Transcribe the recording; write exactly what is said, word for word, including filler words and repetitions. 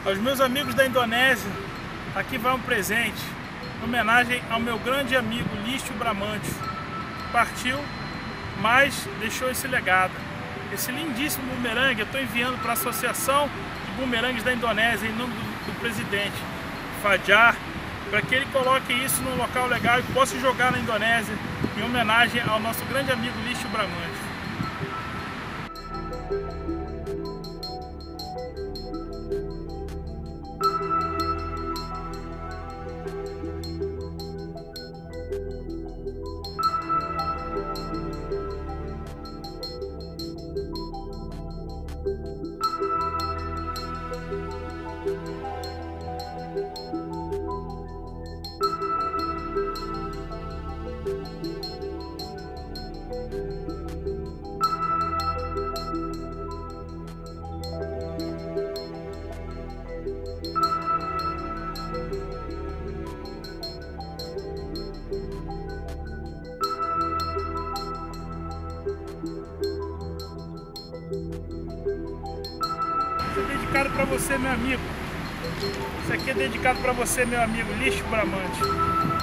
Aos meus amigos da Indonésia, aqui vai um presente, em homenagem ao meu grande amigo Lício Bramante. Partiu, mas deixou esse legado. Esse lindíssimo bumerangue eu estou enviando para a Associação de Bumerangues da Indonésia, em nome do, do presidente Fajar, para que ele coloque isso num local legal e possa jogar na Indonésia, em homenagem ao nosso grande amigo Lício Bramante. Isso é dedicado para você, meu amigo. Isso aqui é dedicado para você, meu amigo Lício Bramante.